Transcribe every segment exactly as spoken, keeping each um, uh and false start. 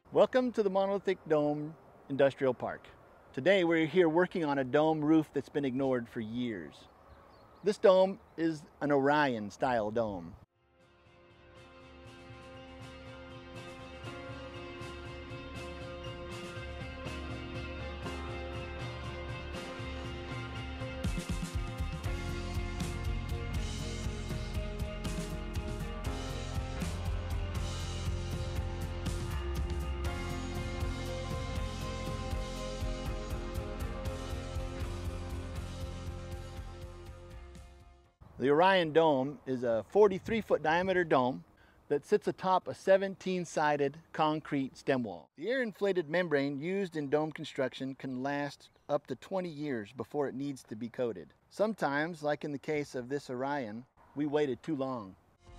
Welcome to the Monolithic Dome Industrial Park. Today we're here working on a dome roof that's been ignored for years. This dome is an Orion-Style dome. The Orion Dome is a forty-three foot diameter dome that sits atop a seventeen sided concrete stem wall. The air-inflated membrane used in dome construction can last up to twenty years before it needs to be coated. Sometimes, like in the case of this Orion, we waited too long.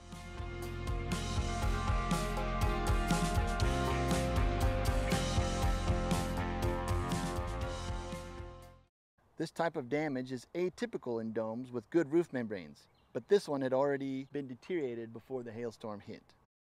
This type of damage is atypical in domes with good roof membranes, but this one had already been deteriorated before the hailstorm hit.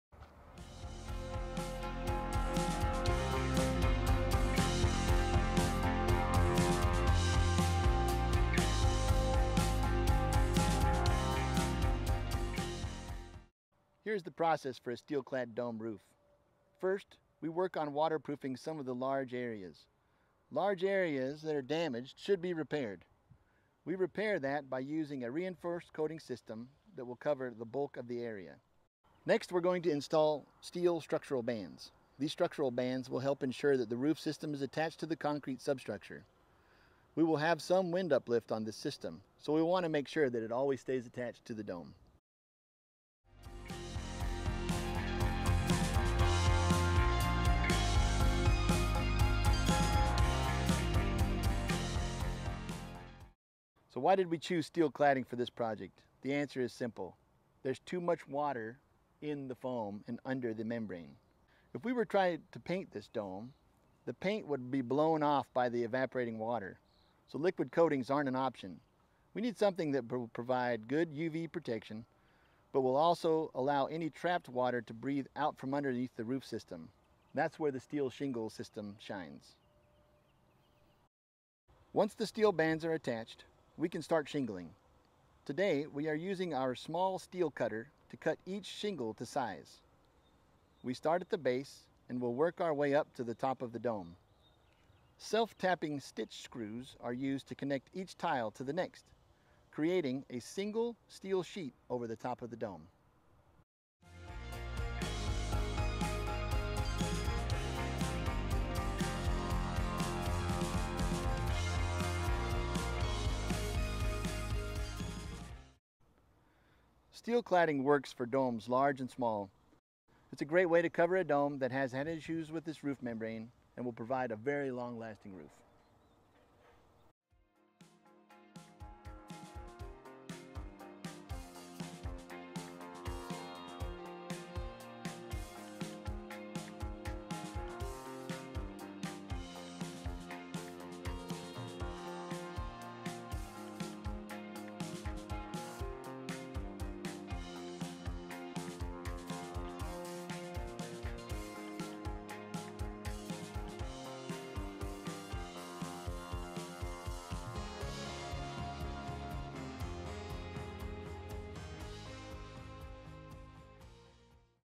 Here's the process for a steel-clad dome roof. First, we work on waterproofing some of the large areas. Large areas that are damaged should be repaired. We repair that by using a reinforced coating system that will cover the bulk of the area. Next, we're going to install steel structural bands. These structural bands will help ensure that the roof system is attached to the concrete substructure. We will have some wind uplift on this system, so we want to make sure that it always stays attached to the dome. So why did we choose steel cladding for this project? The answer is simple. There's too much water in the foam and under the membrane. If we were trying to paint this dome, the paint would be blown off by the evaporating water. So liquid coatings aren't an option. We need something that will provide good U V protection, but will also allow any trapped water to breathe out from underneath the roof system. That's where the steel shingle system shines. Once the steel bands are attached, we can start shingling. Today, we are using our small steel cutter to cut each shingle to size. We start at the base and will work our way up to the top of the dome. Self-tapping stitch screws are used to connect each tile to the next, creating a single steel sheet over the top of the dome. Steel cladding works for domes large and small. It's a great way to cover a dome that has had issues with its roof membrane and will provide a very long-lasting roof.